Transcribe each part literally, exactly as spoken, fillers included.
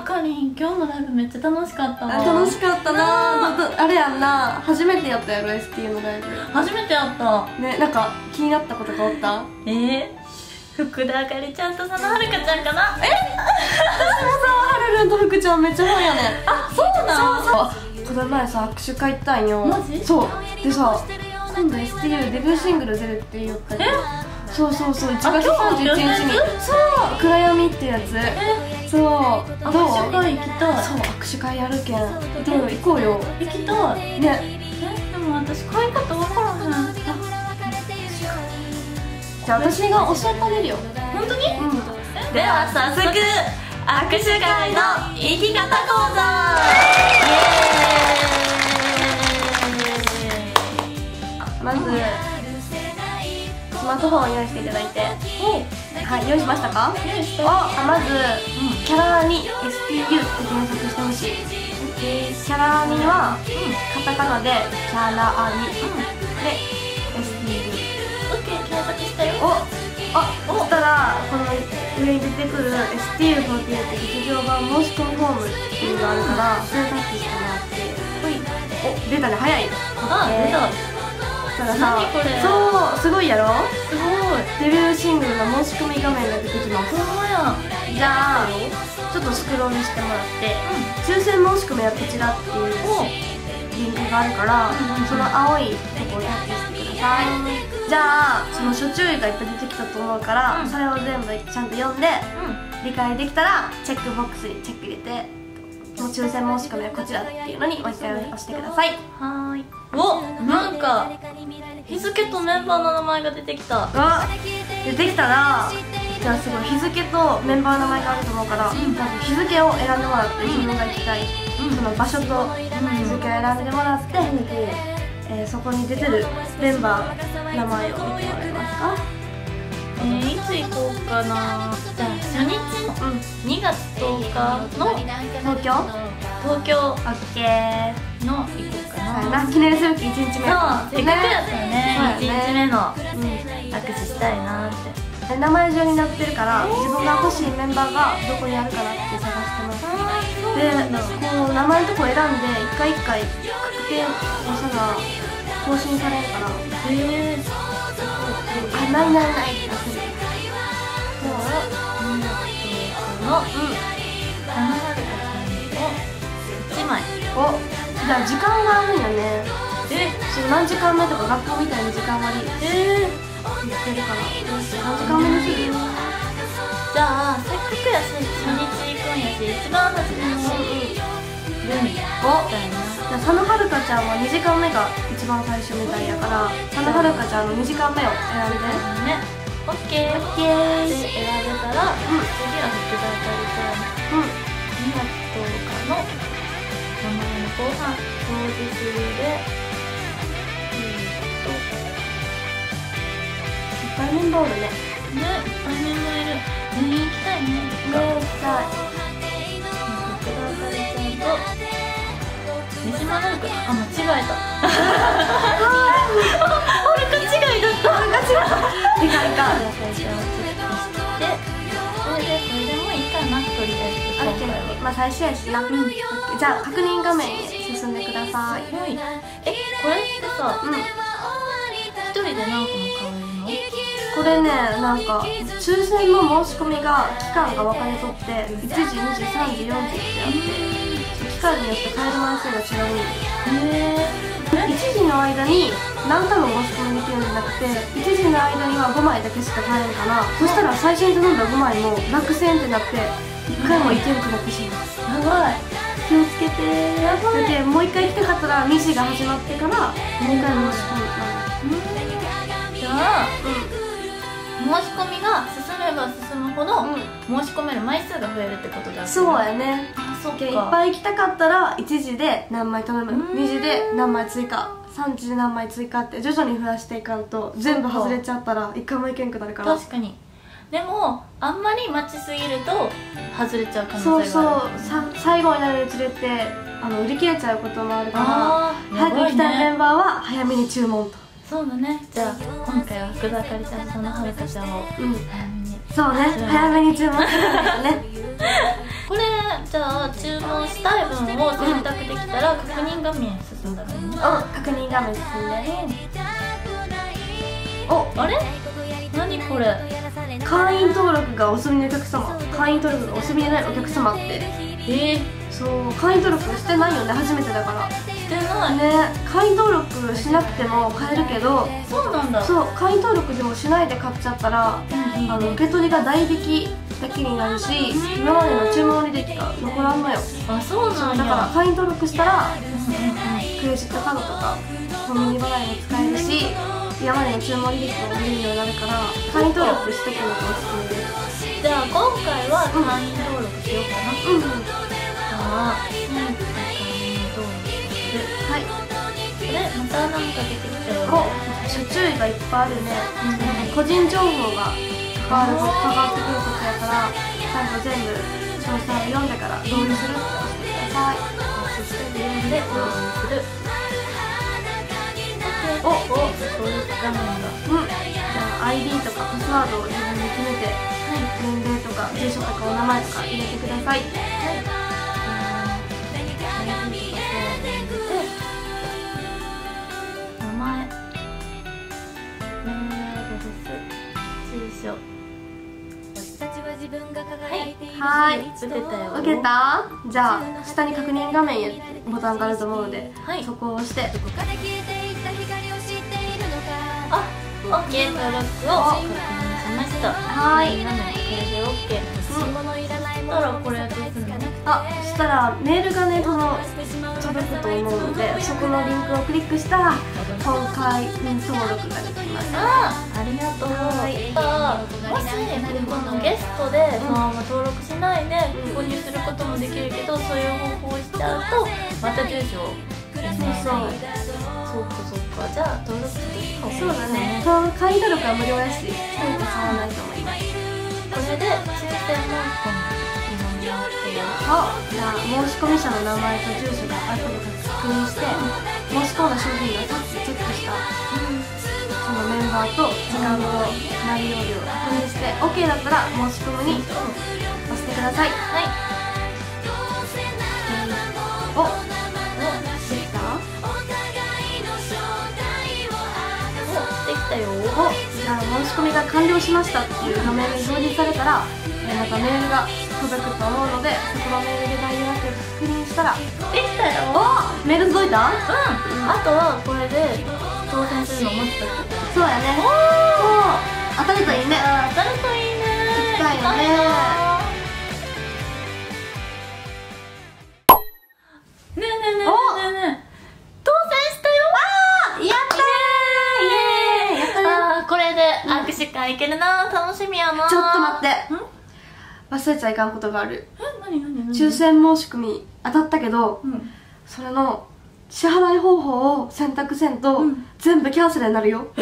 かりん、今日のライブめっちゃ楽しかったわ。 楽しかったな。あれやんな、初めてやったやろ エスティー のライブ。 初めてやったね。なんか気になったことがおった？ えー、福田あかりちゃんと佐野はるかちゃんかな。え私もさ、はるるんと福ちゃんめっちゃファンやねん。 あ、そうなん？ そうそう。この前さ、握手会行ったんよ。 マジ？ そうでさ、今度 エスティーユー デビューシングル出るって言ったけど。そうそうそう、いちがつさんじゅういちにちに。そう、暗闇ってやつ。そう、どう？ 握手会行きたい。 そう、握手会やるけん。どう？行こうよ。 行きたいね。 え、でも私買い方分からへん。 じゃあ私が教えてあげるよ。 本当に？ うん。 では早速、握手会の生き方講座。 まずスマートフォンを用意していただいて、はい、用意しましたか？ 用意した。 あ、まず、うん、キャラに エスティーユー って検索してほしい。キャラには、うん、カタカナでキャラに、うん、で エスティーユー。 オッケー、検索したよ。 おあ、そしたらこの上に出てくる エスティーユーフォーティーエイト 劇場版申し込みフォームっていうのがあるから、それをタッチしてもらって、ほい。お、出たね、早い。 あ、出た。 そしたらさ、 何これ？ そう、すごいやろ？ すごい。 デビューシングルの申し込み画面が出てきます。 ほんまや。 じゃあちょっとスクロールしてもらって、抽選申し込みはこちらっていうリンクがあるから、その青いとこをタッチしてください。じゃあその諸注意がいっぱい出てきたと思うから、それを全部ちゃんと読んで理解できたらチェックボックスにチェック入れて、もう抽選申し込みはこちらっていうのにもう一回押してください。 はーい。お、なんか日付とメンバーの名前が出てきた。 あ、出てきたら、じゃあすごい日付とメンバーの名前があると思うから、うん、まず日付を選んでもらって、自分が行きたい、うん、その場所と日付を選んでもらって、うん、えー、そこに出てるメンバー名前を見てもらえますか？ えー、いつ行こうかな。じゃあ初日、うん、にがつとおかの東京東京オッケーの行こうかな。 記念すべきいちにちめ。 そう、せっかくやったらね、いちにちめの握手したいなって。 名前順になってるから、自分が欲しいメンバーがどこにあるかなって探してます。で、こう名前のとこ選んで一回一回確定押さな更新されるから。へえ。あ、ないないないってなってる。 そう、にがつの、うん、七丸かさんのいちまい。 お、じゃあ時間があるんよね。 え、 そう、何時間目とか学校みたいに時間割りえー言ってるから、何時間目にする？ じゃあせっかくやし初日行くんやし、一番初めにルミお、じゃあ佐野はるかちゃんはにじかんめが一番最初みたいやから、佐野はるかちゃんのにじかんめを選んでね。オッケー。オッケー。で選べたら、うん、次は福田あかりちゃん、うん、にがつとおかの名前の後半当日でいっぱいメンバーおるね。ね、いっぱいメンバーいる。全員行きたいね。 ね、行きたい。 福田あかりちゃんと三島なるか。あ、間違えた。はるか違いだった。はるか違い。いかんいかん。福田あかりちゃんをチェックして、それでこれでもいいかな、とりあえず今回は。 まあ最初やしな。うん。じゃあ確認画面へ進んでください。 はい。え、これってさ、うん、一人で何個も買えるの？ これね、なんか抽選の申し込みが期間が分かれとって、いちじ、にじ、さんじ、よんじってあって、期間によって買える枚数が違うんです。へー。いちじの間に何回も申し込みできるんじゃなくて、いちじの間にはごまいだけしか買えんから、そしたら最初に頼んだごまいも落選ってなっていっかいもいけんくなってしまう。やばい、気をつけてー。やばい。だけもういっかい来たかったらにじが始まってからもういっかい申し込む。 じゃあ、うん、申し込みが進めば進むほど、うん、申し込める枚数が増えるってことだ。 そうやね。 あ、そうか。 いっぱい行きたかったらいちじで何枚頼む、にじで何枚追加、さんじで何枚追加って徐々に増やしていかんと、全部外れちゃったらいっかいもいけんくなるから。 確かに。でもあんまり待ちすぎると外れちゃう可能性がある。 そうそう、最後になるにつれてあの売り切れちゃうこともあるから、早く行きたいメンバーは早めに注文と。 そうだね。じゃあ今回は福田あかりちゃんと佐野はるかちゃんを早めに、 そうね、早めに注文するんですね。 これじゃあ注文したい分を選択できたら確認画面進んだらいいね。 うん、確認画面進んで、 お、あれ何これ、 会員登録がお済みのお客様、会員登録がお済みでないお客様って。 えー、 そう、会員登録してないよね、初めてだからしてないね。会員登録しなくても買えるけど、 そうなんだ。 そう、会員登録でもしないで買っちゃったら、 うんうん、 あの受け取りが代引きだけになるし、今までの注文履歴が残らんのよ。 あ、そうなんや。 だから会員登録したらうんうんうん、 クレジットカードとかコンビニ払いも使えるし、今までの注文履歴も見るようになるから、会員登録してくるのがおすすめです。 じゃあ今回は会員登録しようかな。 うん、うん、 じゃあ、会員登録する。 はい。 で、またなんか出てきたよ。 お、諸注意がいっぱいあるね。うん、個人情報が関わる関わってくることやから、ちゃんと全部詳細を読んでから同意するって押してください。 そして読んで同意する。お、お、登録画面が。 うん。じゃあ アイディー とかパスワードを自分で決めて、年齢とか住所とかお名前とか入れてください。はい。 名前、メールアドレス、住所。 はい。 出てたよ。 受けた？じゃあ下に確認画面へボタンがあると思うので、 はい、 そこを押して。 あ、オッケー、登録を確認しました。 はい。 なのでこれでオッケー。そしたらこれどうするの？ あ、そしたらメールがね、この届くと思うので、そこのリンクをクリックしたら今回登録ができます。 ああ、ありがとう。あ、もしこのゲストでそのまま登録しないで購入することもできるけど、そういう方法をしちゃうとまた住所を入れない。 そうそう。 そうかそうか。じゃあ登録していいかも。 そうだね。会員登録は無料やし、一人で買わないと思います。 これでシステムを読み合ってよ。 あ、じゃあ申込者の名前と住所があるのか確認して、申し込んだ商品をさっきチェックした、そのメンバーと時間と内容量を確認して オーケー だったら申し込むに押してください。 はい。 お、お、できた？ できたよ。 お、じゃあ申し込みが完了しましたっていう画面に表示されたら、またメールが届くと思うので、そこのメールで概要だけ確認したら。 できたよ。 お、メール届いた？うん。 あとはこれで当選するのを待ってたってこと。 そうやね。おー、当たるといいね。 当たるといいね。 行きたいよね。 ねえねえねえねえねえ、当選したよ。 あー、やったー、イエーイ、やったね。 あー、これで握手会行けるな。楽しみやな。 ちょっと待って、 ん、 忘れちゃいかんことがある。 え、なになになに？ 抽選申し込み当たったけど、 うん、 それの支払い方法を選択せんと、うん、全部キャンセルになるよ。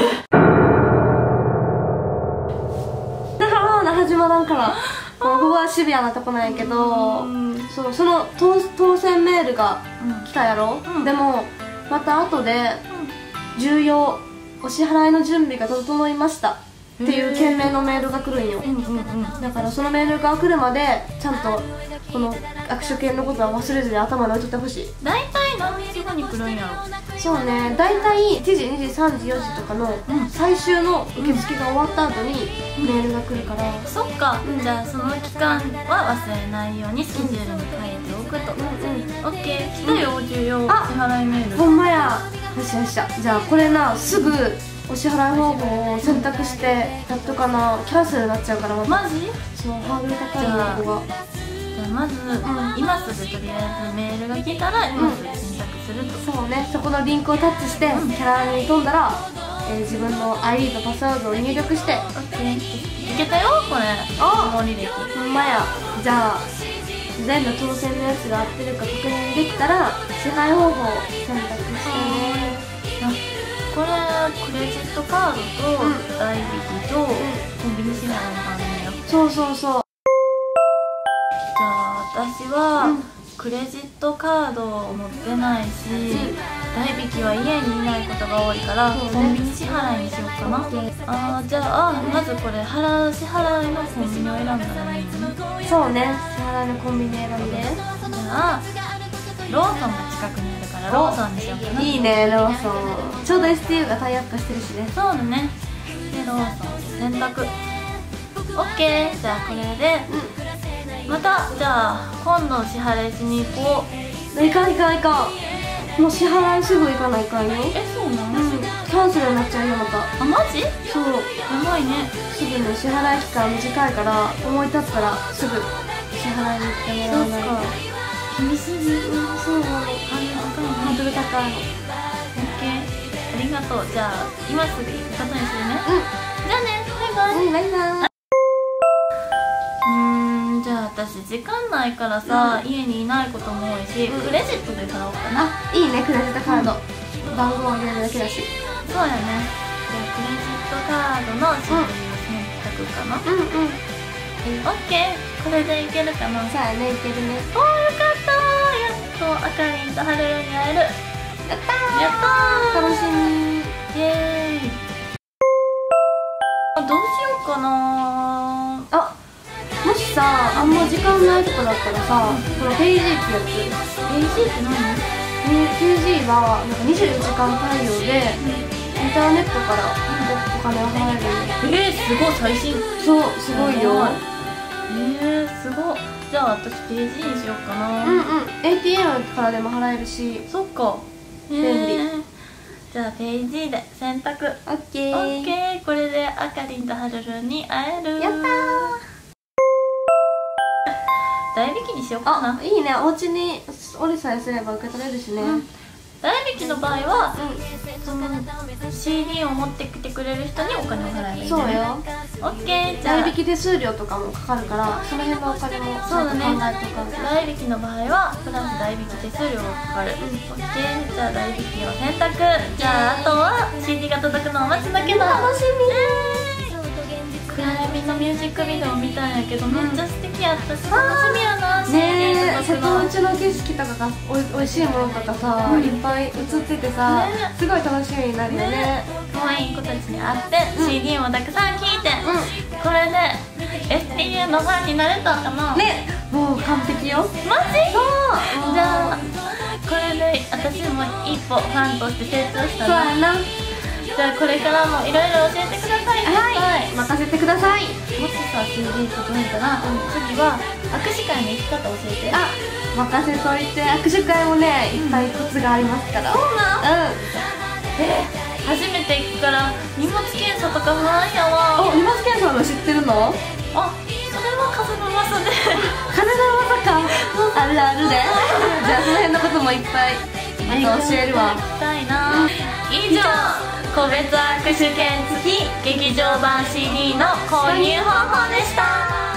だから那覇島なんから、ここはシビアなとこなんやけど、そう、その 当, 当選メールが来たやろ、うん、でもまた後で、うん、重要お支払いの準備が整いましたっていう件名のメールが来るんよ。だからそのメールが来るまでちゃんとこの握手券のことは忘れずに頭に置いとってほしい。 大体何日後に来るんやろ？ そうね、大体いちじ、にじ、さんじ、よじとかの最終の受付が終わった後にメールが来るから、 うん、そっか、うん、じゃあその期間は忘れないようにスケジュールに書いておくと。うんうん、オッケー、来たよ、重要支払いメール。 ほんまや。よしよし、じゃあこれな、すぐお支払い方法を選択してやっとかな。キャンセルになっちゃうから。まマジ？ そう、ハードル高いな、ここが。 じゃあまず、うん、今すぐとりあえずメールが来たら今すぐ選択すると、 うん、そうね、そこのリンクをタッチして、うん、キャラに飛んだら、えー、自分の アイディー とパスワードを入力して。 OK、 いけたよ、これ。 あ、 履歴ほんまや。じゃあ全部当選のやつが合ってるか確認できたら支払い方法を選択してね。 これクレジットカードと代引きとコンビニしないのがあるんや。 そうそうそう。 じゃあ私はクレジットカードを持ってないし、 代引きは家にいないことが多いから、コンビニ支払いにしようかな。あー、じゃあまずこれ払う支払いのコンビニを選んだらいいのね。 そうね、支払いのコンビニ選んで。 じゃあローソンが近くにあるからローソンにしようかな。 いいね、ローソン。ちょうど エスティーユー がタイアップしてるしね。 そうだね。でローソン選択 OK。 じゃあこれで、うん、またじゃあ今度支払いしに行こう。 いかんいかんいかん、もう支払いすぐ行かないかんよ。 え、そうなの？ うん、キャンセルになっちゃうよまた。 あ、マジ？ そう、 やばいね。 すぐね、支払い期間短いから思い立ったらすぐ支払いに行ってもらわないと。 厳しいね。 うん、そうなの。ハードル高いの。 オッケー、ありがとう。じゃあ今すぐ行くことにするね。 うん、 じゃあね、バイバイ。 うん、バイバイ。 うーん、じゃあ私時間ないからさ、うん、家にいないことも多いし、うん、クレジットで払おうかな。 あ、いいね、クレジットカード、うん、番号を入れるだけだし。 そうやね。じゃあクレジットカードの種類を選択かな。うんうん、オッケー、これでいけるかな。 そうやね、いけるね。 おー、よかったー、やっとあかりんとはるるに会える。 やったー、 やったー、 楽しみ。 イエーイ。どうしようかなー。 あ、もしさ、あんま時間ないとかだったらさ、このペイジーってやつ。ペイジーって何？ ペイジーはなんかにじゅうよじかん対応で、インターネットからお金を払えるんで。 えー、すごい最新。 そう、すごいよ。 えー、すごい。じゃあ私ペイジーにしようかな。 うんうん、エーティーエム からでも払えるし。 そっか、 便利。 じゃあペイジーで選択。 オッケー、 オッケー。これであかりんとはるるに会える。 やったー。 代引きにしようかな。 あ、いいね、お家におりさえすれば受け取れるしね。うん、 代引きの場合は、うん、その シーディー を持ってきてくれる人にお金を払えばいいんだよね。そうよ。オッケー。じゃあ代引き手数料とかもかかるから、その辺のお金もそうだね。 考えとか。 代引きの場合はプラス代引き手数料がかかる。うん、オッケー。じゃあ代引きを選択。じゃああとは シーディー が届くのを待つだけだ。 楽しみ。 暗闇のミュージックビデオ見たんやけど、めっちゃ素敵やったし楽しみやな。 ねえ、瀬戸内の景色とかがおい、おいしいものとかさ、いっぱい映っててさ、すごい楽しみになるよね。 可愛い子たちに会って シーディー もたくさん聴いて、これで エスティーユー のファンになれたかな。 ね、もう完璧よ。 マジ？そう。じゃあこれで私も一歩ファンとして成長したな。 そうやな。 じゃあこれからもいろいろ教えてください。 はい、任せてください。 もしさ シーディー 届いたら、次は握手会の行き方教えて。 あ、任せといて。握手会もね、いっぱいコツがありますから。 そうなん？うん。 え、 初めて行くから荷物検査とか不安やわ。 お、荷物検査の知ってるの？ あ、それは風の噂で。 風の噂か。あるあるで。じゃあその辺のこともいっぱいまた教えるわ。 聞きたいな。以上、個別握手券付き劇場版 シーディー の購入方法でした。